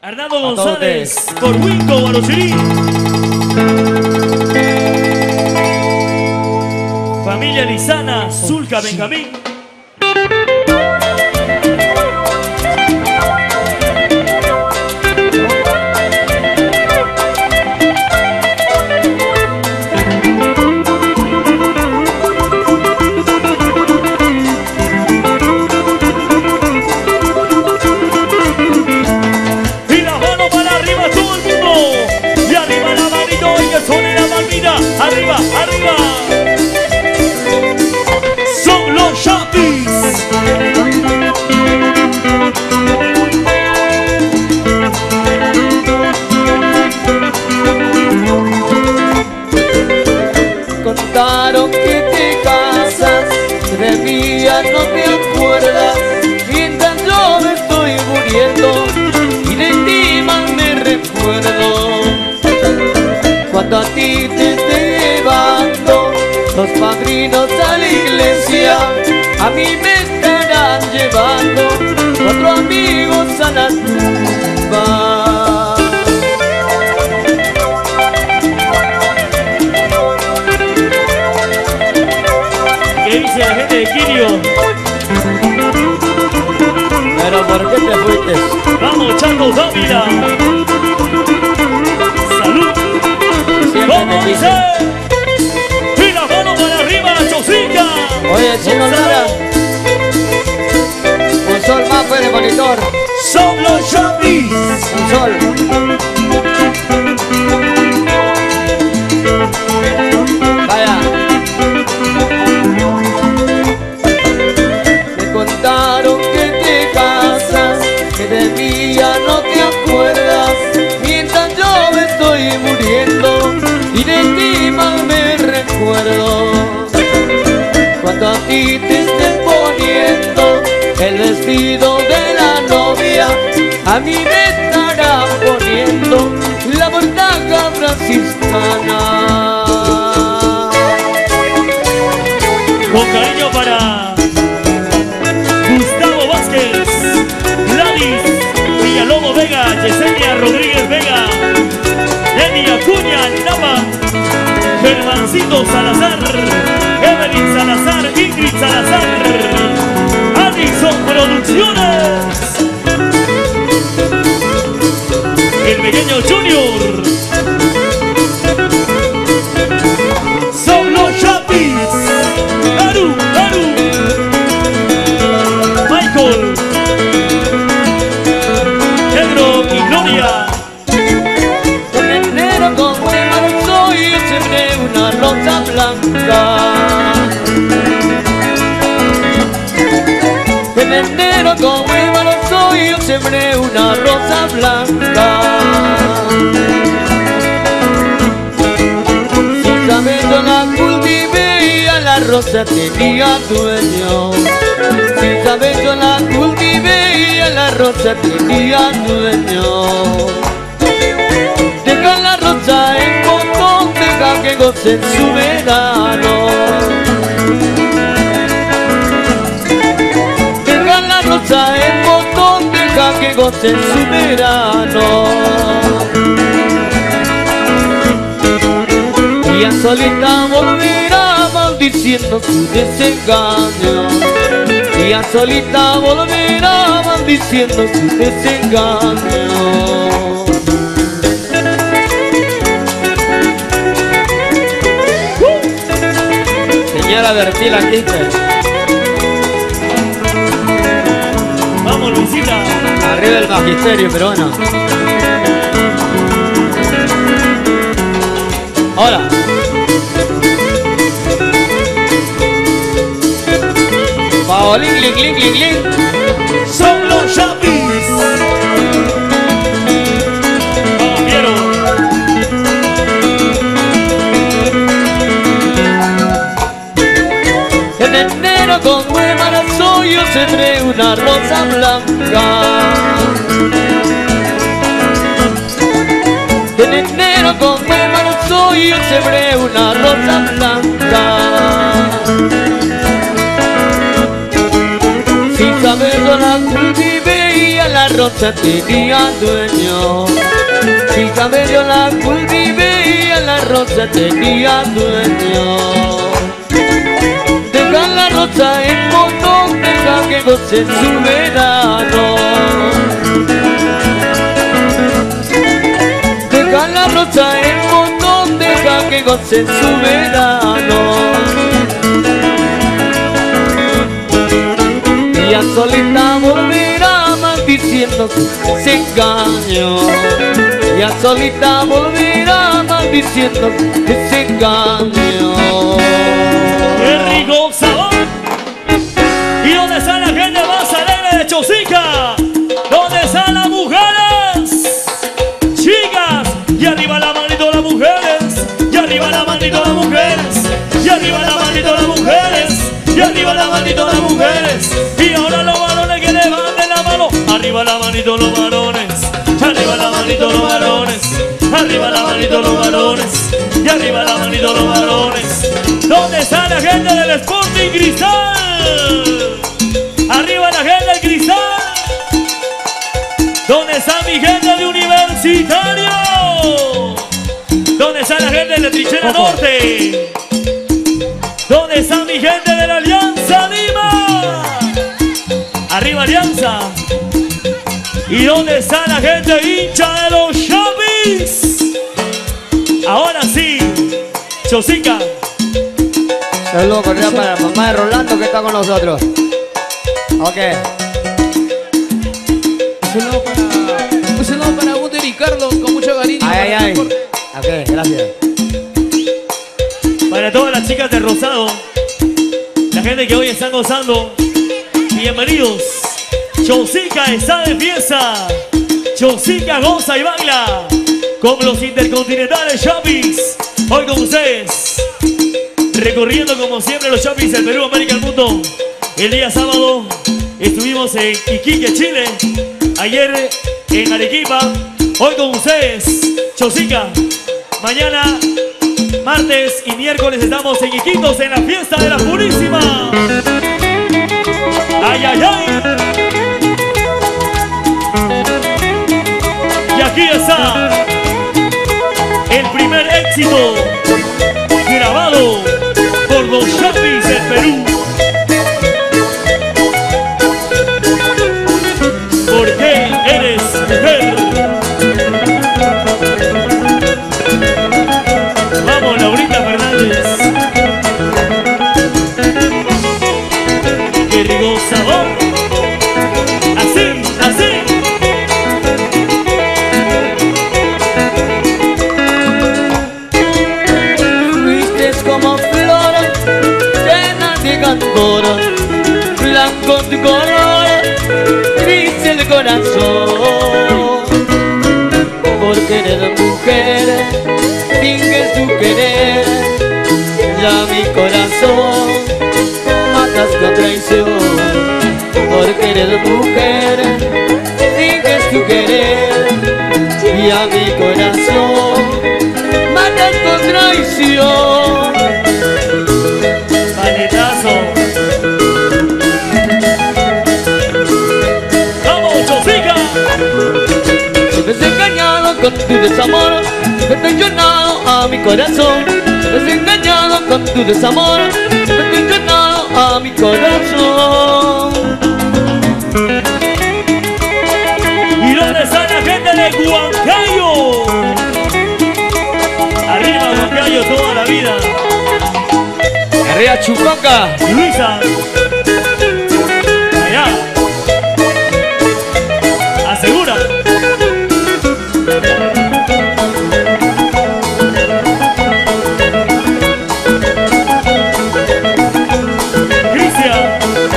Arnaldo González, Corwinco, Guarochirí. Familia Lizana, Zulca, Benjamín. Arriba, arriba. Son los Chapis. Contaron que te casas, de mí ya no te acuerdas. Mientras yo me estoy muriendo y de ti más me recuerdo. Cuando a ti te esté llevando los padrinos a la iglesia, a mí me estarán llevando cuatro amigos a la tumba. ¿Qué dice la gente de Quirio? Pero ¿por qué te fuiste? Vamos, Chaco Dávila. Salud. ¿Cómo dice? Y la mano para arriba, Chosica. Oye, Chino Lara, un sol más fuera de monitor. Son los Chapis. Un sol. Vaya. Me contaron que te casas, que de mí ya no te acuerdas. Mientras yo me estoy muriendo y de ti más me recuerdo. Cuando a ti te estén poniendo el vestido de la novia, a mí me estarán poniendo la mortaja franciscana. Con cariño para Gustavo Vázquez, Gladys Villalobos Vega, Yesenia Rodríguez Vega, Lenny Acuña Nava, Germancito Salazar, Evelyn Salazar, Ingrid Salazar, Addison Producciones, el pequeño Junior. Son los Chapis. Aru, Aru, Michael, Pedro y Gloria. En enero como el marzo yo sembré una rosa blanca. En enero como el marzo yo sembré una rosa blanca. Sin saber yo la cultivé y a la rosa tenía dueño. Sin saber yo la cultivé y a la rosa tenía dueño. Deja la rosa en botón, deja que goce en su verano. Deja la rosa en botón, deja que goce en su verano. Y a solita volverá maldiciendo su desengaño. Y a solita volverá maldiciendo su desengaño. Señora Bertila Quispe. Vamos, Luisita. Arriba el magisterio peruano. Hola. Paolín, link, link, link, link. Son los Chapis. Vamos, Piero. En enero con buen marzo yo sembré una rosa blanca. En enero con buen marzo yo sembré una rosa blanca. Sin saberlo la cultivé y a la rosa tenía dueño. Mi cabello la cultivé y a la rosa tenía dueño. Deja la rosa en montón, deja que goce su verano. Deja la rosa en montón, deja que goce su verano. Y a solita volverá maldiciendo ese engaño. Y a solita volverá maldiciendo ese engaño. ¡Qué rico sabor! ¿Y dónde está la gente más alegre de Chosica? ¿Dónde están las mujeres? Chicas, y arriba la manito las mujeres. Y arriba la manito las mujeres. Y arriba la manito las mujeres. Y arriba la manito las mujeres. Y ahora los varones que levanten la mano. Arriba la manito los varones. Arriba la manito los varones. Arriba la manito los varones. Y arriba la manito los varones. ¿Dónde está la gente del Sporting Cristal? Arriba la gente del Cristal. ¿Dónde está mi gente de Universitario? ¿Dónde está la gente de la Trinchera Norte? ¿Dónde está mi gente de la Alianza Lima? Arriba Alianza. ¿Y dónde está la gente hincha de los Chapis? Ahora sí, Chosica. Saludos cordiales para la mamá de Rolando que está con nosotros. Ok. Un saludo para Guto y Ricardo con mucho cariño. Ay, ay, ay. Ok, gracias. Para todas las chicas de Rosado, la gente que hoy están gozando, bienvenidos. Chosica está de fiesta. Chosica goza y baila con los intercontinentales Chapis. Hoy con ustedes, recorriendo como siempre los Chapis del Perú, América, el mundo. El día sábado estuvimos en Iquique, Chile. Ayer en Arequipa. Hoy con ustedes, Chosica. Mañana, martes y miércoles estamos en Iquitos en la fiesta de la Purísima. ¡Ay, ay, ay! Y aquí está el primer éxito grabado por los Chapis del Perú. ¿Por qué eres mujer? Vamos, Laurita Fernández. Qué rico sabor. Así, así. Fuiste como flor llena de candor, blanco tu color, gris el corazón. Porque eres mujer, finges tu querer, ya mi corazón matas con traición. Porque eres mujer, finges tu querer, ya mi corazón matas con traición. Paletazo. ¡Vamos, Chosica! Me has engañado con tu desamor, me has traicionado a mi corazón. Me has engañado con tu desamor, me has traicionado a mi corazón. ¿Y dónde está la gente de Huancayo? Arriba Huancayo toda la vida. Arriba Chucoca. Luisa. Allá. Asegura. Cristian.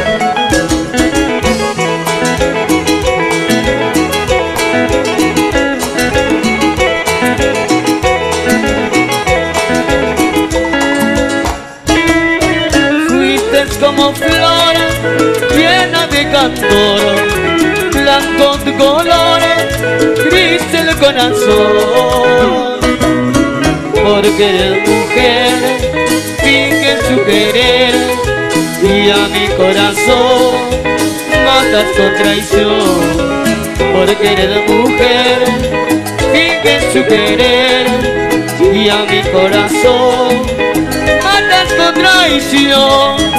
Fuiste como flor llena de candor, blanco tu color, gris el corazón. Porque eres mujer, finges tu querer, y a mi corazón matas con traición. por querer mujer, finge su querer y a mi corazón matan tu traición.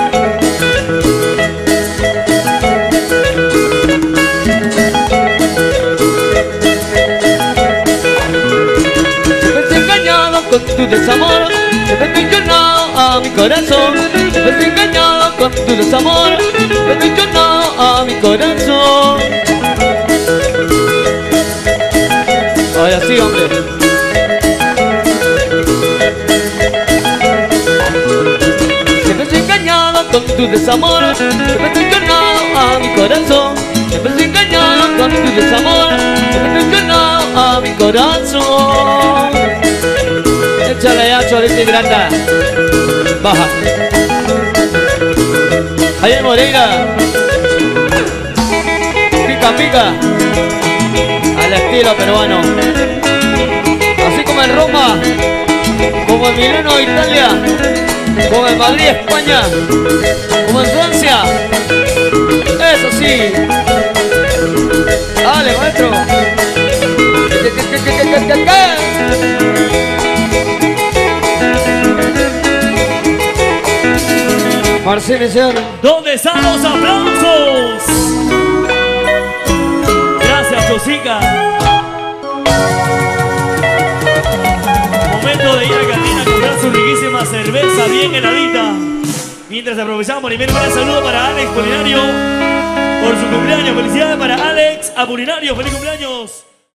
Con tu desamor, te he traicionado a mi corazón. Te he engañado con tu desamor, te he traicionado a mi corazón. Ahora sí, hombre. Te he engañado con tu desamor, te he traicionado a mi corazón. Te he engañado con tu desamor, te he traicionado a mi corazón. Échale ya, Cholita y Granda. Baja. Ahí en Moreira. Pica, pica. Al estilo peruano. Así como en Roma, como en Milano, Italia, como en Madrid, España, como en Francia. Eso sí. Dale, maestro. Marcelo, señor. ¿Dónde están los aplausos? Gracias, Chosica. Momento de ir a cantina a comprar su riquísima cerveza bien heladita. Mientras aprovechamos, primero un gran saludo para Alex Apolinario por su cumpleaños. Felicidades para Alex Apolinario. ¡Feliz cumpleaños!